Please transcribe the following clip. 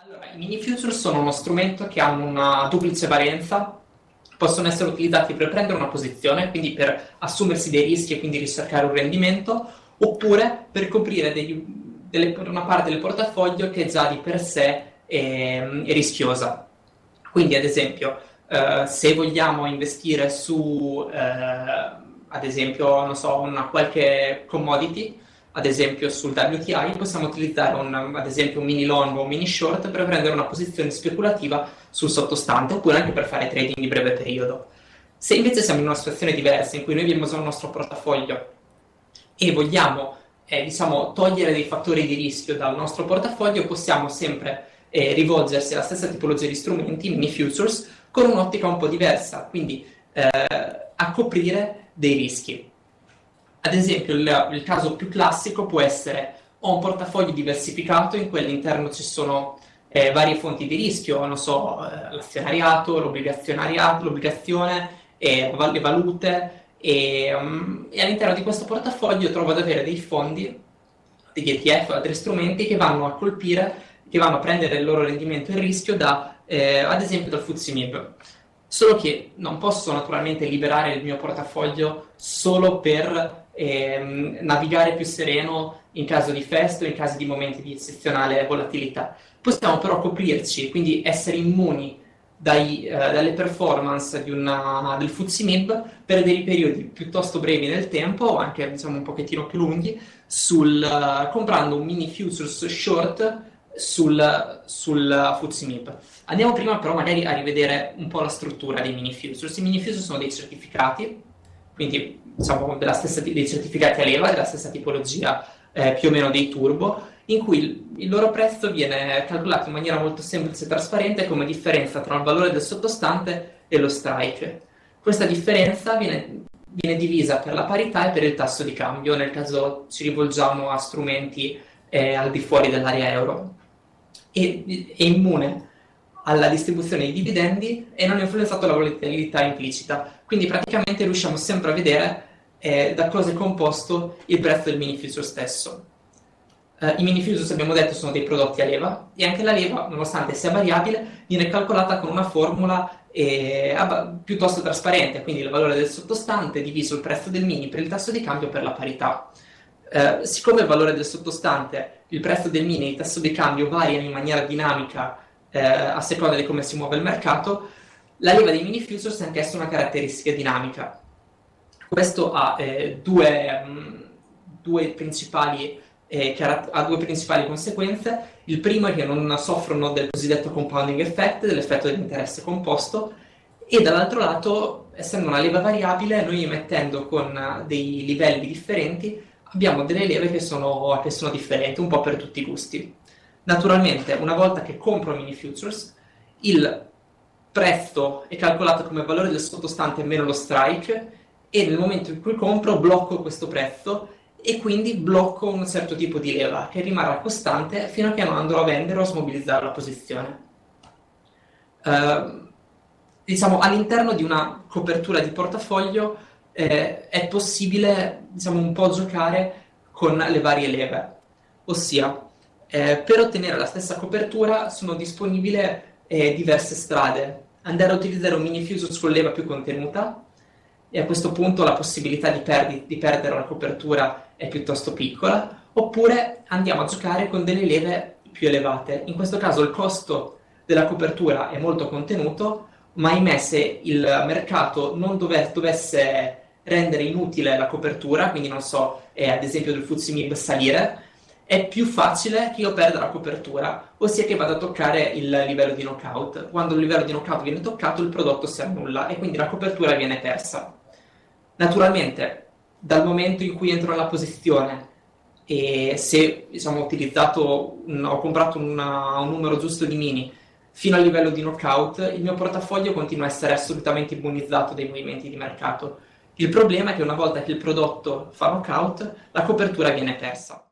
Allora, i mini futures sono uno strumento che hanno una duplice valenza, possono essere utilizzati per prendere una posizione, quindi per assumersi dei rischi e quindi ricercare un rendimento, oppure per coprire una parte del portafoglio che è già di per sé è rischiosa. Quindi, ad esempio, se vogliamo investire su, ad esempio, non so, una qualche commodity, ad esempio sul WTI, possiamo utilizzare ad esempio un mini long o un mini short per prendere una posizione speculativa sul sottostante, oppure anche per fare trading di breve periodo. Se invece siamo in una situazione diversa, in cui noi abbiamo già il nostro portafoglio e vogliamo diciamo, togliere dei fattori di rischio dal nostro portafoglio, possiamo sempre rivolgersi alla stessa tipologia di strumenti, mini futures, con un'ottica un po' diversa, quindi a coprire dei rischi. Ad esempio, il caso più classico può essere ho un portafoglio diversificato in cui all'interno ci sono varie fonti di rischio, non so, l'azionariato, l'obbligazione, le valute, e all'interno di questo portafoglio trovo ad avere dei fondi, degli ETF, altri strumenti che vanno a colpire, che vanno a prendere il loro rendimento e il rischio ad esempio dal FTSE MIB. Solo che non posso naturalmente liberare il mio portafoglio solo per navigare più sereno in caso di festa o in caso di momenti di eccezionale volatilità. Possiamo però coprirci, quindi essere immuni dalle performance del FTSE MIB per dei periodi piuttosto brevi nel tempo, o anche diciamo un pochettino più lunghi, comprando un mini futures short sul FTSE MIB. Andiamo prima però magari a rivedere un po' la struttura dei mini futures. I mini futures sono dei certificati, quindi diciamo dei certificati a leva, della stessa tipologia più o meno dei turbo, in cui il loro prezzo viene calcolato in maniera molto semplice e trasparente come differenza tra il valore del sottostante e lo strike. Questa differenza viene divisa per la parità e per il tasso di cambio, nel caso ci rivolgiamo a strumenti al di fuori dell'area euro. È immune alla distribuzione di dividendi e non è influenzato dalla volatilità implicita. Quindi praticamente riusciamo sempre a vedere da cosa è composto il prezzo del mini future stesso. I mini futures, abbiamo detto, sono dei prodotti a leva, e anche la leva, nonostante sia variabile, viene calcolata con una formula piuttosto trasparente, quindi il valore del sottostante diviso il prezzo del mini per il tasso di cambio per la parità. Siccome il valore del sottostante, il prezzo del mini e il tasso di cambio variano in maniera dinamica a seconda di come si muove il mercato, la leva dei mini futures è anch'essa una caratteristica dinamica. Questo ha due principali conseguenze. Il primo è che non soffrono del cosiddetto compounding effect, dell'effetto dell'interesse composto, e dall'altro lato, essendo una leva variabile, noi emettendo con dei livelli differenti, abbiamo delle leve che sono differenti, un po' per tutti i gusti. Naturalmente, una volta che compro mini futures, il prezzo è calcolato come valore del sottostante meno lo strike, e nel momento in cui compro blocco questo prezzo e quindi blocco un certo tipo di leva che rimarrà costante fino a che non andrò a vendere o a smobilizzare la posizione. Diciamo, all'interno di una copertura di portafoglio è possibile, diciamo, un po' giocare con le varie leve, ossia per ottenere la stessa copertura sono disponibili diverse strade. Andare a utilizzare un mini futures con leva più contenuta, e a questo punto la possibilità di perdere la copertura è piuttosto piccola, oppure andiamo a giocare con delle leve più elevate. In questo caso il costo della copertura è molto contenuto, ma ahimè se il mercato non dovesse rendere inutile la copertura, quindi non so, ad esempio del FTSE MIB salire, è più facile che io perda la copertura, ossia che vada a toccare il livello di knockout. Quando il livello di knockout viene toccato, il prodotto si annulla e quindi la copertura viene persa. Naturalmente, dal momento in cui entro nella posizione e se diciamo, ho comprato un numero giusto di mini fino al livello di knockout, il mio portafoglio continua a essere assolutamente immunizzato dai movimenti di mercato. Il problema è che una volta che il prodotto fa knockout, la copertura viene persa.